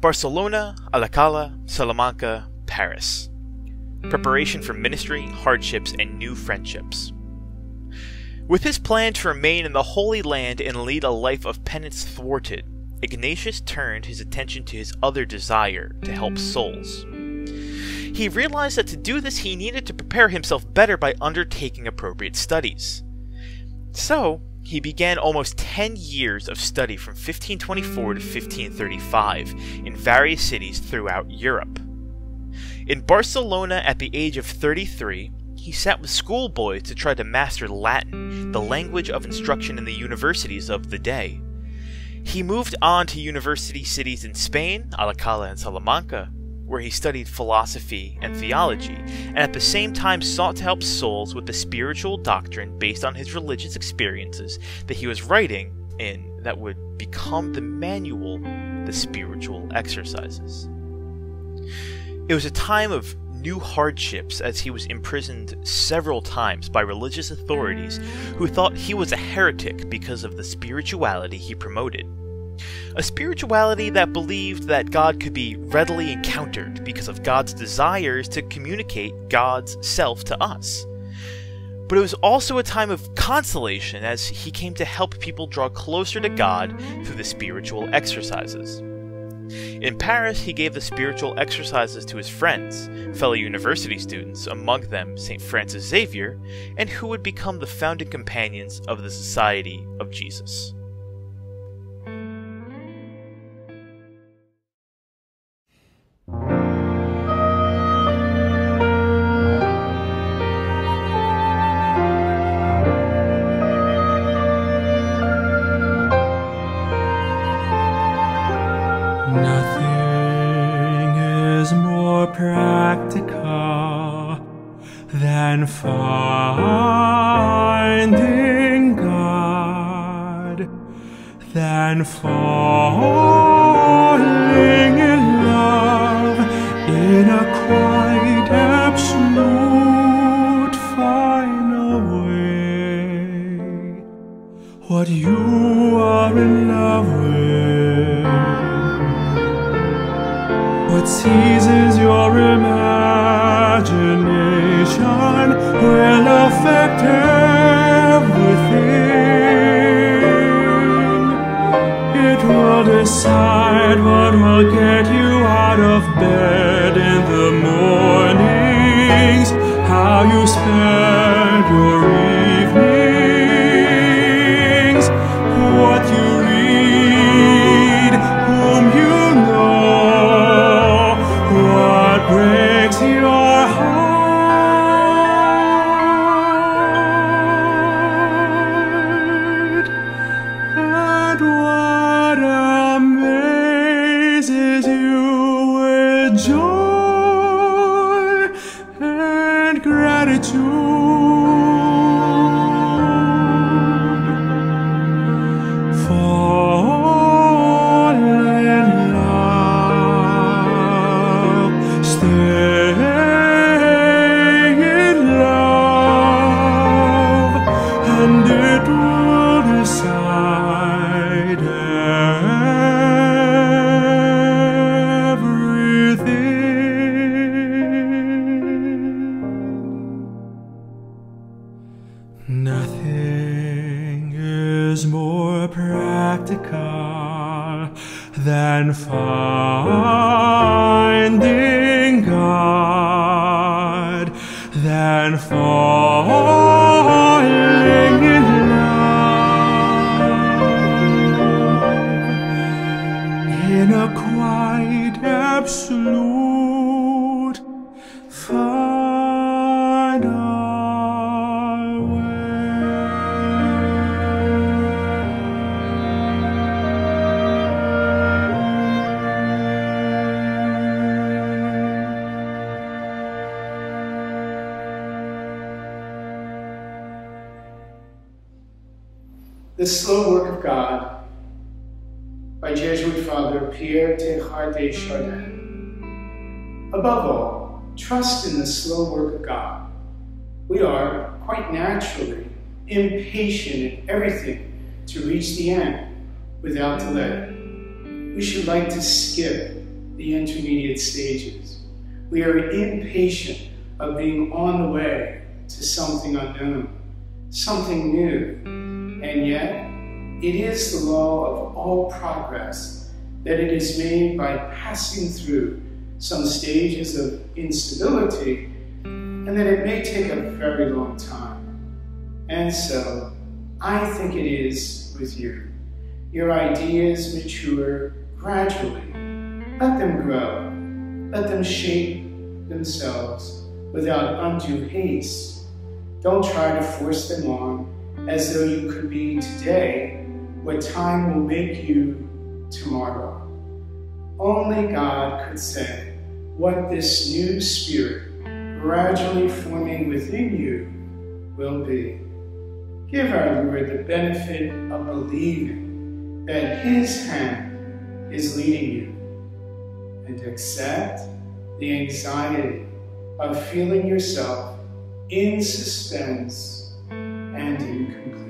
Barcelona, ALCALÁ, Salamanca, Paris. Preparation for ministry, hardships, and new friendships. With his plan to remain in the Holy Land and lead a life of penance thwarted, Ignatius turned his attention to his other desire, to help souls. He realized that to do this he needed to prepare himself better by undertaking appropriate studies. So, he began almost 10 years of study from 1524 to 1535 in various cities throughout Europe. In Barcelona at the age of 33, he sat with schoolboys to try to master Latin, the language of instruction in the universities of the day. He moved on to university cities in Spain, ALCALÁ and Salamanca, where he studied philosophy and theology, and at the same time sought to help souls with the spiritual doctrine based on his religious experiences that he was writing in that would become the manual, The Spiritual Exercises. It was a time of new hardships as he was imprisoned several times by religious authorities who thought he was a heretic because of the spirituality he promoted. A spirituality that believed that God could be readily encountered because of God's desires to communicate God's self to us. But it was also a time of consolation as he came to help people draw closer to God through the spiritual exercises. In Paris, he gave the spiritual exercises to his friends, fellow university students, among them St. Francis Xavier, and who would become the founding companions of the Society of Jesus. Nothing is more practical than finding God, than falling in love in a quite absolute final way. What you are in love with, what seizes your imagination will affect everything. It will decide what will get you out of bed in the mornings, how you spend your evenings, what you read, whom you know, what breaks your heart, and what amazes you with joy and gratitude. Fall in love, stay in love, and it will decide everything. Nothing is more practical than finding God, than falling in love in a quite absolute final way. The Slow Work of God by Jesuit Father Pierre Teilhard de Chardin. Above all, trust in the slow work of God. We are, quite naturally, impatient in everything to reach the end without delay. We should like to skip the intermediate stages. We are impatient of being on the way to something unknown, something new, and yet it is the law of all progress that it is made by passing through some stages of instability, and that it may take a very long time. And so, I think it is with you. Your ideas mature gradually. Let them grow. Let them shape themselves without undue haste. Don't try to force them on as though you could be today what time will make you tomorrow. Only God could say what this new spirit gradually forming within you will be. Give our Lord the benefit of believing that His hand is leading you, and accept the anxiety of feeling yourself in suspense and incomplete.